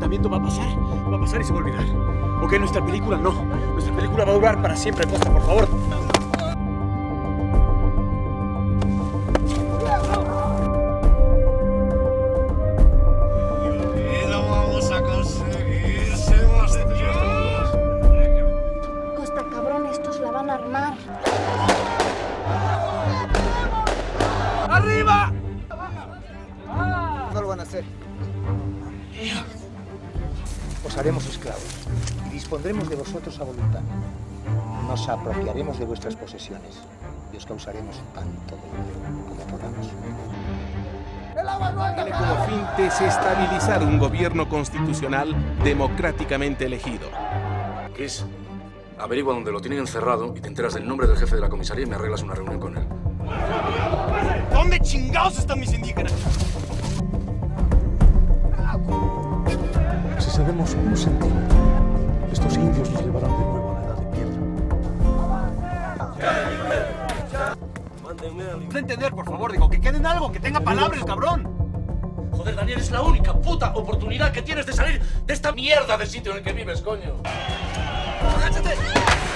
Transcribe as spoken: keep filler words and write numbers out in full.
enfrentamiento va a pasar, va a pasar y se va a olvidar. Ok, nuestra película no. Nuestra película va a durar para siempre, Costa, por favor. Lo vamos a conseguir, Sebastián. Costa, cabrón, estos la van a armar. ¡Arriba! No lo van a hacer. Os haremos esclavos y dispondremos de vosotros a voluntad. Nos apropiaremos de vuestras posesiones y os causaremos tanto dolor como podamos. Tiene como fin desestabilizar un gobierno constitucional democráticamente elegido. Chris, averigua dónde lo tienen encerrado y te enteras del nombre del jefe de la comisaría y me arreglas una reunión con él. ¿Dónde chingados están mis indígenas? Si sabemos un centímetro, estos indios nos llevarán de nuevo a la edad de piedra. ¿Puede entender, por favor? Digo, que quede en algo, que tenga palabra el cabrón. Joder, Daniel, es la única puta oportunidad que tienes de salir de esta mierda de sitio en el que vives, coño. ¡Agáchate!